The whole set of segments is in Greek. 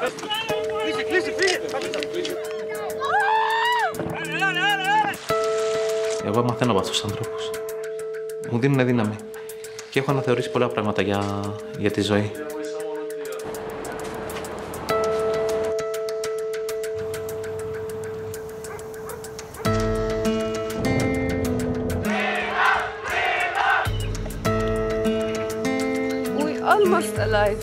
Εγώ μαθαίνω από αυτούς τους ανθρώπους. Μου δίνουν δύναμη. Και έχω αναθεωρήσει πολλά πράγματα για τη ζωή. Almost alive.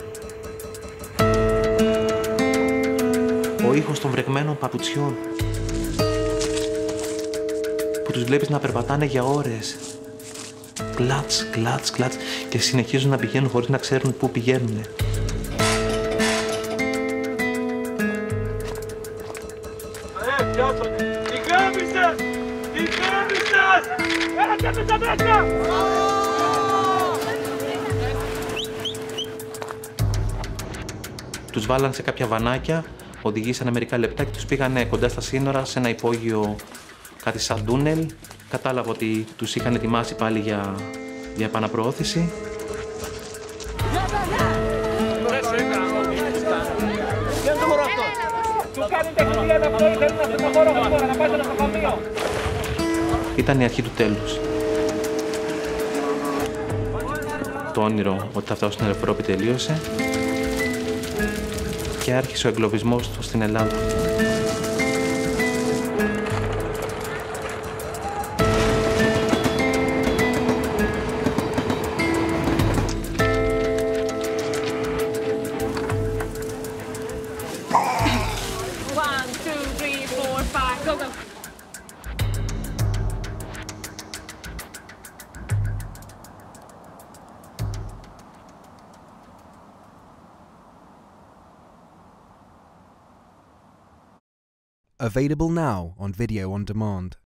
Ο ήχος των βρεγμένων παπουτσιών που τους βλέπεις να περπατάνε για ώρες. Κλατς, κλατς, κλατς και συνεχίζουν να πηγαίνουν χωρίς να ξέρουν πού πηγαίνουν. Τι γάμισες! Τι γάμισες! Έλατε με τα μέσα! Τους βάλαν σε κάποια βανάκια, οδηγήσανε μερικά λεπτά και τους πήγανε κοντά στα σύνορα σε ένα υπόγειο, κάτι σαν τούνελ. Κατάλαβα ότι τους είχαν ετοιμάσει πάλι για επαναπροώθηση. Ήταν η αρχή του τέλους. Το όνειρο ότι θα φτάσω στην Ευρώπη τελείωσε και άρχισε ο εγκλωβισμός του στην Ελλάδα. Available now on video on demand.